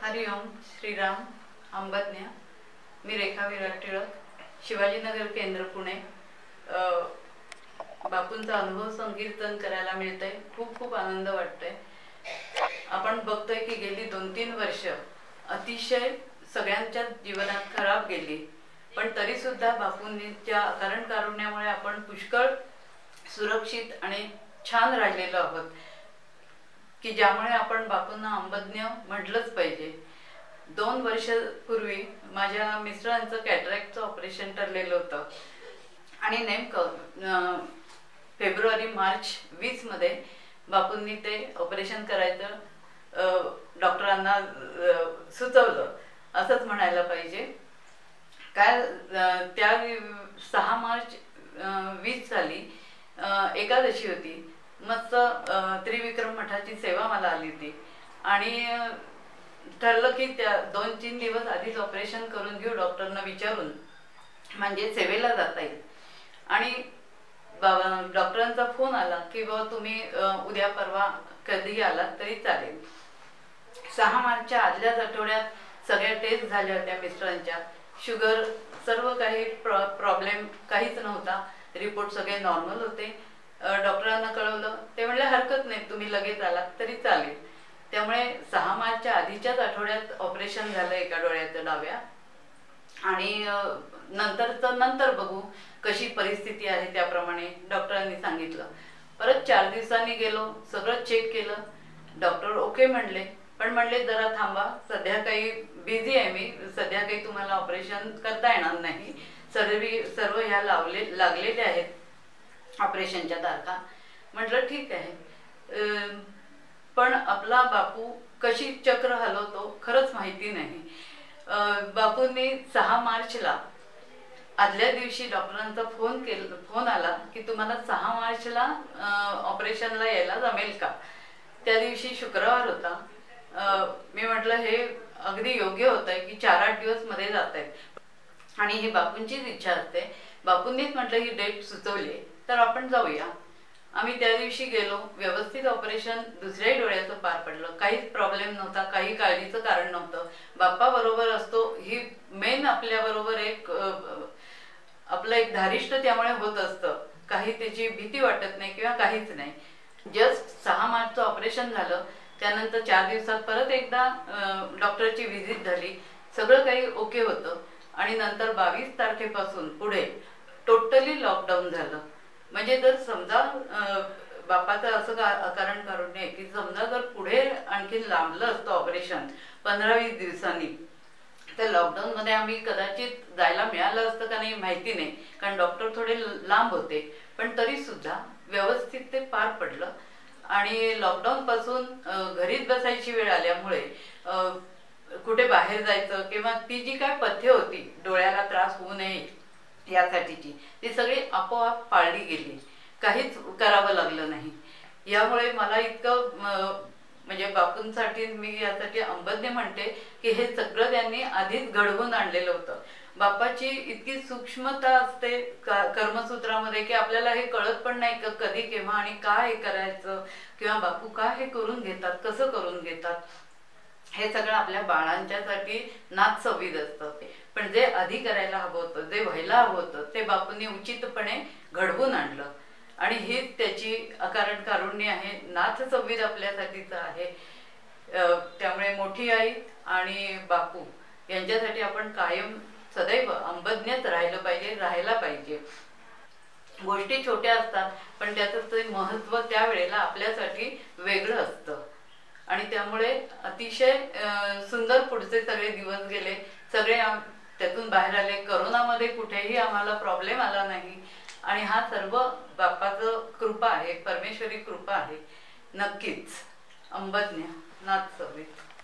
हरिओम श्रीराम अंबज्ञ। मी रेखा विराट टिळक, शिवाजीनगर केंद्र, पुणे। बापूंचा अनुभव संकीर्तन करायला मिळतंय, खूप खूप आनंद वाटतोय। आपण बघतोय की गेली 2-3 वर्ष अतिशय सगळ्यांच्या जीवनात खराब गेली, पण तरी सुद्धा बापूंच्या अकारण कारुण्यामुळे आपण पुष्कळ सुरक्षित आणि छान राहिलेलो आहोत, की ज्यामुळे आपण बापूंना अंबज्ञ म्हटलंच पाहिजे। 2 वर्षापूर्वी माझ्या मिस्टरांचं कॅटरॅक्टचं ऑपरेशन ठरलेलं होतं आणि नेमकं फेब्रुवारी-मार्च 20 मध्ये बापूंनी ते ऑपरेशन करायचं डॉक्टरांना सुचवलं, असंच म्हणायला पाहिजे। काय त्या 6 मार्च 20 साली एकादशी होती। मस्त त्रिविक्रम मठाची सेवा मला आली होती आणि ठरलं की त्या 2-3 दिवस आधीच ऑपरेशन करून घेऊ, डॉक्टरना विचारून, म्हणजे सेवेला जाता येईल। आणि डॉक्टरांचा फोन आला की बाबा तुम्ही उद्या परवा कधी आलात तरी चालेल। 6 मार्चच्या आदल्याच आठवड्यात सगळ्या टेस्ट झाल्या होत्या मिस्टरांच्या, शुगर सर्व काही प्रॉब्लेम काहीच नव्हता, रिपोर्ट सगळे नॉर्मल होते। डॉक्टरांना कळवलं, ते म्हणले हरकत नाही, तुम्ही लगेच आलात तरी चालेल। त्यामुळे 6 मार्चच्या आधीच्याच आठवड्यात ऑपरेशन झालं एका डोळ्याचं डाव्या, आणि नंतर बघू कशी परिस्थिती आहे त्याप्रमाणे डॉक्टरांनी सांगितलं। परत 4 दिवसांनी गेलो, सगळं चेक केलं, डॉक्टर ओके म्हणले, पण म्हणले जरा थांबा, सध्या काही बिझी आहे मी, सध्या काही तुम्हाला ऑपरेशन करता येणार नाही, सर्व ह्या लागलेले आहेत ऑपरेशनच्या तारखा। म्हटलं ठीक आहे, पण आपला बापू कशी चक्र हलवतो खरंच माहिती नाही। बापूंनी 6 मार्चला आदल्या दिवशी डॉक्टरांचा फोन आला की तुम्हाला 6 मार्चला ऑपरेशनला यायला जमेल का। त्या दिवशी शुक्रवार होता। मी म्हटलं हे अगदी योग्य होतंय की 4-8 दिवस मध्ये जात आहेत आणि ही बापूंचीच इच्छा असते। बापूंनीच म्हटलं ही डेट सुचवली तर आपण जाऊया। आम्ही त्या दिवशी गेलो, व्यवस्थित ऑपरेशन दुसऱ्याही डोळ्याचं पार पडलं, काहीच प्रॉब्लेम नव्हता, काही काळजीचं कारण नव्हतं। बाप्पा बरोबर असतो ही मेन आपल्याबरोबर आपलं एक धारिष्ट त्यामुळे होत असतं, काही त्याची भीती वाटत नाही किंवा काहीच नाही। जस्ट 6 मार्चचं ऑपरेशन झालं, त्यानंतर 4 दिवसात परत एकदा डॉक्टरची व्हिजिट झाली, सगळं काही ओके होतं आणि नंतर 22 तारखेपासून पुढे टोटली लॉकडाऊन झालं। म्हणजे जर समजा बापाचं असं अकारण कारुण्य आहे की समजा जर पुढे आणखी लांबलं असतं ऑपरेशन 15-20 दिवसांनी, तर लॉकडाऊन मध्ये आम्ही कदाचित जायला मिळालं असतं का नाही माहिती नाही, कारण डॉक्टर थोडे लांब होते, पण तरी सुद्धा व्यवस्थित ते पार पडलं। आणि लॉकडाऊन पासून घरीच बसायची वेळ आल्यामुळे कुठे बाहेर जायचं किंवा ती जी काय पथ्य होती डोळ्याला त्रास होऊ नये यासाठीची, ती सगळी आपोआप पाळली गेली, काहीच करावं लागलं नाही। यामुळे मला इतकं म्हणजे बापूंसाठी मी यासाठी अंबज्ञ म्हणते की हे सगळं त्यांनी आधीच घडवून आणलेलं होतं। बाप्पाची इतकी सूक्ष्मता असते कर्मसूत्रामध्ये की आपल्याला हे कळत पण नाही का कधी केव्हा आणि का हे करायचं, किंवा बापू का हे करून घेतात, कसं करून घेतात, हे सगळं आपल्या बाळांच्यासाठी नाथसंविध असतं। पण जे आधी करायला हवं होतं, जे व्हायला हवं होतं, ते बापूंनी उचितपणे घडवून आणलं आणि हीच त्याची अकारण कारुण्य आहे, नाथसंविध आपल्यासाठीच आहे। त्यामुळे मोठी आई आणि बापू यांच्यासाठी आपण कायम सदैव अंबज्ञच राहायला पाहिजे। गोष्टी छोट्या असतात, पण त्याचं ते महत्त्व त्यावेळेला आपल्यासाठी वेगळं असतं आणि त्यामुळे अतिशय सुंदर पुढचे सगळे दिवस गेले, सगळे त्यातून बाहेर आले। करोनामध्ये कुठेही आम्हाला प्रॉब्लेम आला नाही आणि हा सर्व बाप्पाचं कृपा आहे, परमेश्वरी कृपा आहे। नक्कीच अंबज्ञ नाथसंविध।